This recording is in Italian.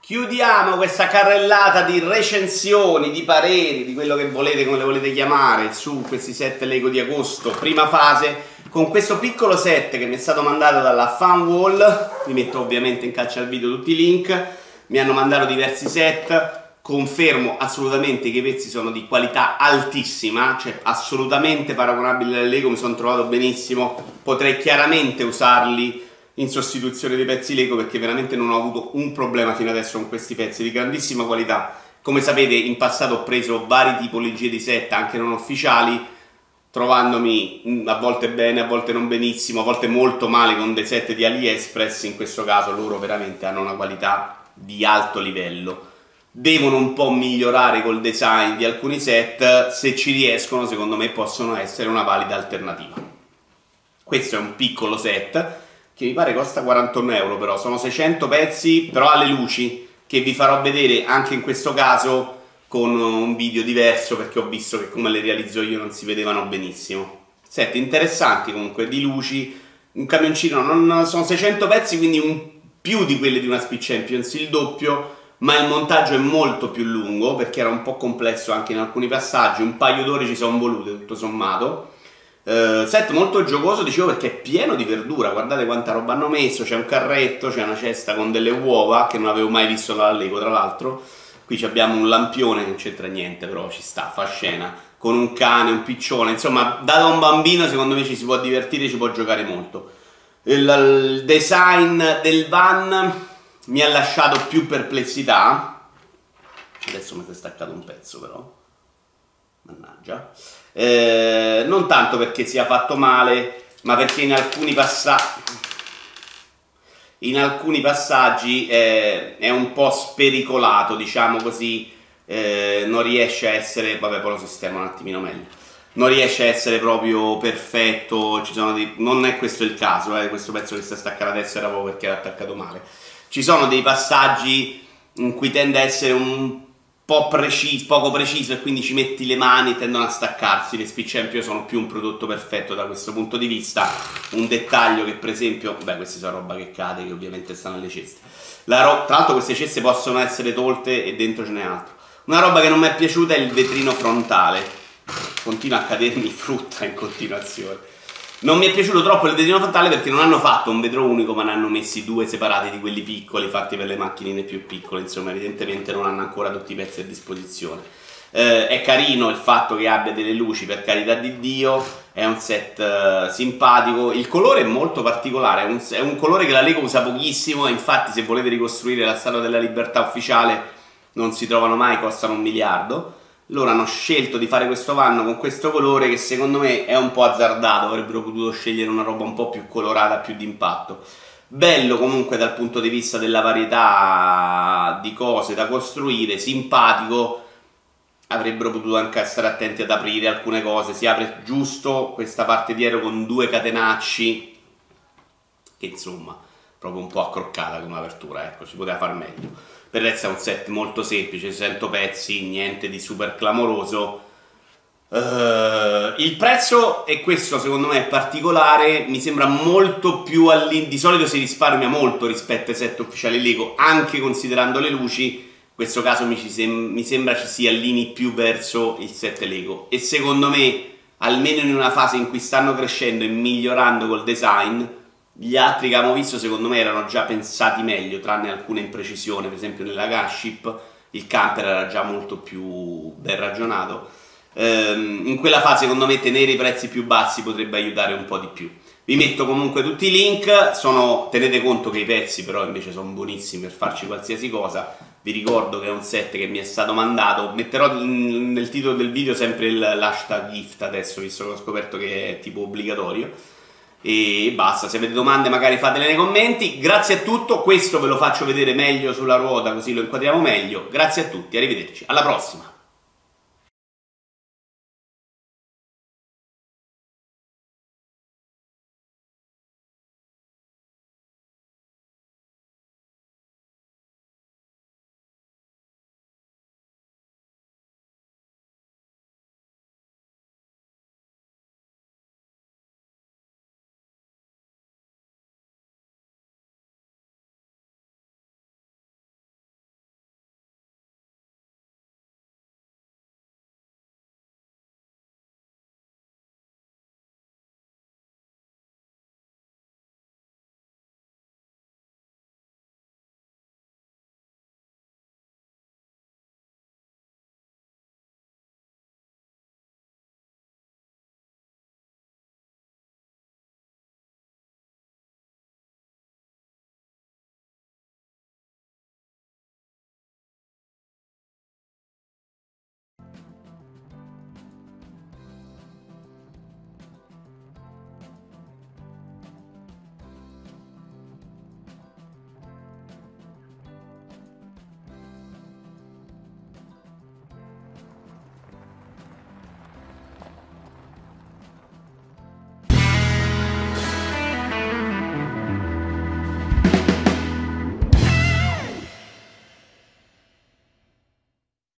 Chiudiamo questa carrellata di recensioni, di pareri, di quello che volete, come le volete chiamare, su questi set Lego di agosto, prima fase, con questo piccolo set che mi è stato mandato dalla Funwall. Vi metto ovviamente in calce al video tutti i link. Mi hanno mandato diversi set, confermo assolutamente che i pezzi sono di qualità altissima, cioè assolutamente paragonabili alle Lego, mi sono trovato benissimo, potrei chiaramente usarli in sostituzione dei pezzi Lego perché veramente non ho avuto un problema fino adesso con questi pezzi di grandissima qualità. Come sapete, in passato ho preso varie tipologie di set anche non ufficiali, trovandomi a volte bene, a volte non benissimo, a volte molto male con dei set di AliExpress. In questo caso loro veramente hanno una qualità di alto livello. Devono un po' migliorare col design di alcuni set, se ci riescono secondo me possono essere una valida alternativa. Questo è un piccolo set che mi pare costa 41 euro, però sono 600 pezzi, però ha le luci, che vi farò vedere anche in questo caso con un video diverso, perché ho visto che come le realizzo io non si vedevano benissimo. Set interessanti comunque, di luci, un camioncino, non sono 600 pezzi, quindi più di quelli di una Speed Champions, il doppio, ma il montaggio è molto più lungo, perché era un po' complesso anche in alcuni passaggi, un paio d'ore ci sono volute tutto sommato. Set molto giocoso, dicevo, perché è pieno di verdura, guardate quanta roba hanno messo, c'è un carretto, c'è una cesta con delle uova che non avevo mai visto dalla Lego tra l'altro, qui abbiamo un lampione, non c'entra niente però ci sta, fa scena, con un cane, un piccione, insomma da un bambino secondo me ci si può divertire, ci può giocare molto. Il design del van mi ha lasciato più perplessità, adesso mi si è staccato un pezzo però, mannaggia. Non tanto perché sia fatto male, ma perché in alcuni passaggi è un po' spericolato, diciamo così, non riesce a essere, vabbè poi lo sistemo un attimino meglio, non riesce a essere proprio perfetto, ci sono non è questo il caso, questo pezzo che sta staccando adesso era proprio perché era attaccato male, ci sono dei passaggi in cui tende a essere un po' poco preciso e quindi ci metti le mani, tendono a staccarsi. Le Speed Champion sono più un prodotto perfetto da questo punto di vista. Un dettaglio che per esempio, beh, queste sono roba che cade, che ovviamente stanno nelle ceste, tra l'altro queste ceste possono essere tolte e dentro ce n'è altro. Una roba che non mi è piaciuta è il vetrino frontale, continua a cadermi frutta in continuazione. Non mi è piaciuto troppo il vetrino frontale perché non hanno fatto un vetro unico, ma ne hanno messi due separati di quelli piccoli, fatti per le macchinine più piccole, insomma evidentemente non hanno ancora tutti i pezzi a disposizione. È carino il fatto che abbia delle luci, per carità di Dio, è un set simpatico, il colore è molto particolare, è un colore che la Lego usa pochissimo, e infatti se volete ricostruire la Statua della Libertà ufficiale non si trovano mai, costano 1 miliardo. Loro hanno scelto di fare questo vanno con questo colore che secondo me è un po' azzardato, avrebbero potuto scegliere una roba un po' più colorata, più d'impatto. Bello comunque dal punto di vista della varietà di cose da costruire, simpatico, avrebbero potuto anche stare attenti ad aprire alcune cose, si apre giusto questa parte dietro con 2 catenacci, che insomma, proprio un po' accroccata come apertura, ecco, si poteva far meglio. Per il resto è un set molto semplice, 100 pezzi, niente di super clamoroso. Il prezzo, e questo secondo me è particolare, mi sembra molto più di solito si risparmia molto rispetto ai set ufficiali Lego, anche considerando le luci, in questo caso mi sembra ci si allini più verso il set Lego. E secondo me, almeno in una fase in cui stanno crescendo e migliorando col design, gli altri che abbiamo visto secondo me erano già pensati meglio, tranne alcune imprecisioni, per esempio nella Gunship il camper era già molto più ben ragionato. In quella fase secondo me tenere i prezzi più bassi potrebbe aiutare un po' di più. Vi metto comunque tutti i link, tenete conto che i pezzi però invece sono buonissimi per farci qualsiasi cosa. Vi ricordo che è un set che mi è stato mandato, metterò nel titolo del video sempre l'hashtag gift adesso, visto che ho scoperto che è tipo obbligatorio. E basta, se avete domande magari fatele nei commenti. Grazie a tutti, questo ve lo faccio vedere meglio sulla ruota così lo inquadriamo meglio. Grazie a tutti, arrivederci, alla prossima.